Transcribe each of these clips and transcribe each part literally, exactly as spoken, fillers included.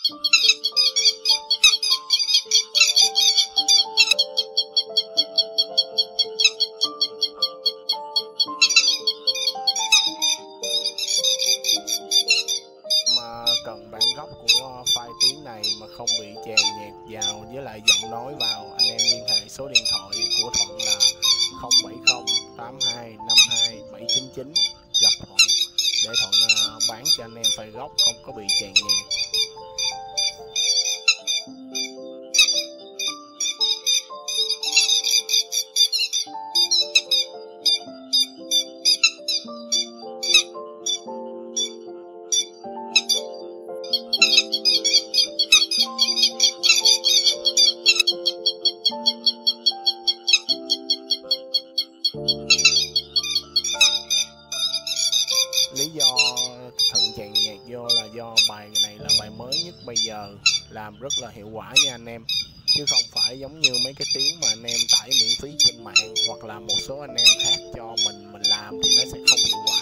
Mà cần bản gốc của file tiếng này mà không bị chèn nhạc vào với lại giọng nói vào, anh em liên hệ số điện thoại của Thuận là không bảy không tám hai năm hai bảy chín chín, gặp Thuận để Thuận uh, bán cho anh em file gốc không có bị chèn nhạc. Lý do Thuận chèn nhạc vô là do bài này là bài mới nhất bây giờ, làm rất là hiệu quả nha anh em, chứ không phải giống như mấy cái tiếng mà anh em tải miễn phí trên mạng hoặc là một số anh em khác cho mình mình làm thì nó sẽ không hiệu quả.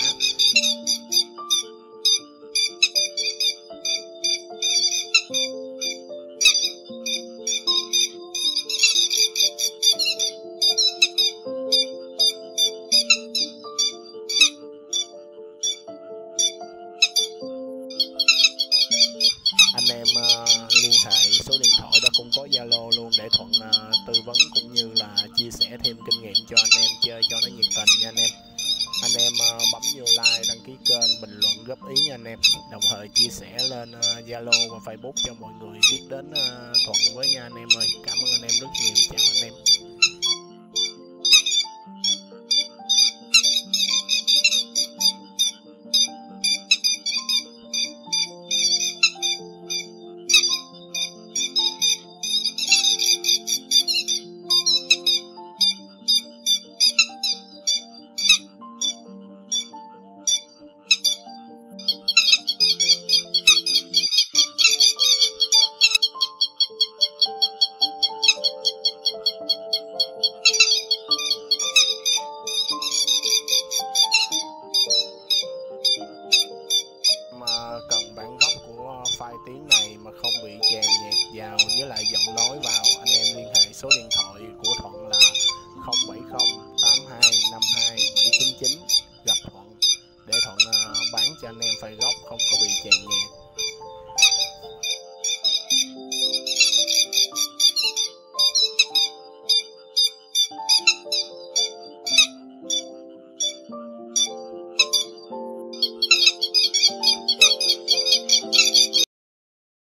Anh em uh, liên hệ số điện thoại đó cũng có Zalo luôn để Thuận uh, tư vấn cũng như là chia sẻ thêm kinh nghiệm cho anh em chơi cho nó nhiệt tình nha anh em. Anh em uh, bấm vô like, đăng ký kênh, bình luận góp ý nha anh em, đồng thời chia sẻ lên Zalo uh, và Facebook cho mọi người biết đến uh, Thuận với nha anh em ơi. Cảm ơn anh em rất nhiều, chào anh em. Mà cần bản gốc của file tiếng này mà không bị chèn nhạc vào với lại giọng nói vào, anh em liên hệ số điện thoại của Thuận là không bảy không tám hai năm hai bảy chín chín, gặp Thuận để Thuận uh, bán cho anh em file gốc không có bị chèn nhạc.